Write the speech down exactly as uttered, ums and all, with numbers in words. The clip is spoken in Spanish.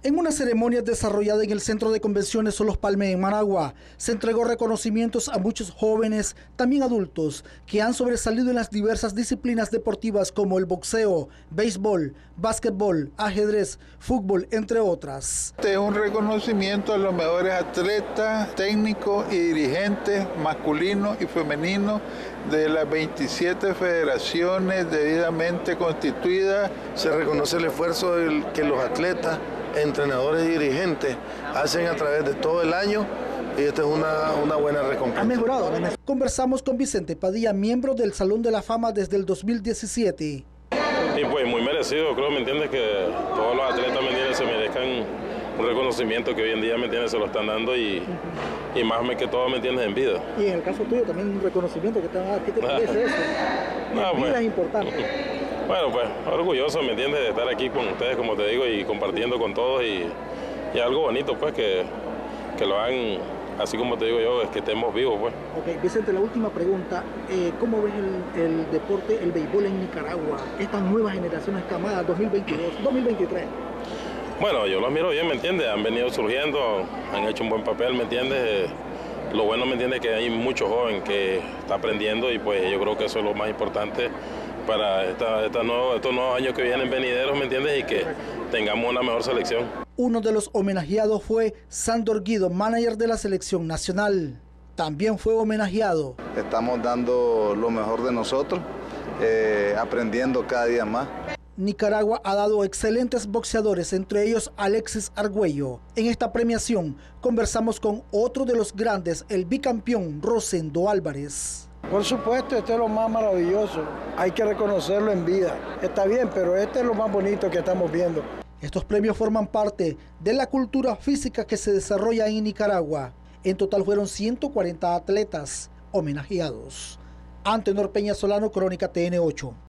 En una ceremonia desarrollada en el Centro de Convenciones Solos Palme en Managua, se entregó reconocimientos a muchos jóvenes, también adultos, que han sobresalido en las diversas disciplinas deportivas como el boxeo, béisbol, básquetbol, ajedrez, fútbol, entre otras. Este es un reconocimiento a los mejores atletas, técnicos y dirigentes masculinos y femeninos de las veintisiete federaciones debidamente constituidas. Se reconoce el esfuerzo del, que los atletas, entrenadores y dirigentes hacen a través de todo el año, y esta es una, una buena recompensa. Ha mejorado. Conversamos con Vicente Padilla, miembro del Salón de la Fama desde el dos mil diecisiete. Y pues muy merecido, creo, ¿me entiendes? Que todos los atletas, ¿me entiendes?, se merezcan un reconocimiento que hoy en día, ¿me entiendes?, se lo están dando y, y más que todo, ¿me entiendes?, en vida. Y en el caso tuyo también un reconocimiento que te va a dar. ¿Qué te parece eso? No, En pues, vida es importante. Bueno, pues orgulloso, ¿me entiendes?, de estar aquí con ustedes, como te digo, y compartiendo con todos, y, y algo bonito, pues, que, que lo hagan, así como te digo yo, es que estemos vivos, pues. Ok, Vicente, la última pregunta, eh, ¿cómo ves el, el deporte, el béisbol en Nicaragua, estas nuevas generaciones camadas, dos mil veintidós, dos mil veintitrés? Bueno, yo los miro bien, ¿me entiendes?, han venido surgiendo, han hecho un buen papel, ¿me entiendes? Lo bueno, ¿me entiendes?, que hay mucho joven que está aprendiendo, y pues yo creo que eso es lo más importante para esta, esta nuevo, estos nuevos años que vienen venideros, ¿me entiendes?, y que tengamos una mejor selección. Uno de los homenajeados fue Sandor Guido, manager de la selección nacional. También fue homenajeado. Estamos dando lo mejor de nosotros, eh, aprendiendo cada día más. Nicaragua ha dado excelentes boxeadores, entre ellos Alexis Argüello. En esta premiación conversamos con otro de los grandes, el bicampeón Rosendo Álvarez. Por supuesto, este es lo más maravilloso, hay que reconocerlo en vida. Está bien, pero este es lo más bonito que estamos viendo. Estos premios forman parte de la cultura física que se desarrolla en Nicaragua. En total fueron ciento cuarenta atletas homenajeados. Antenor Peña Solano, Crónica T N ocho.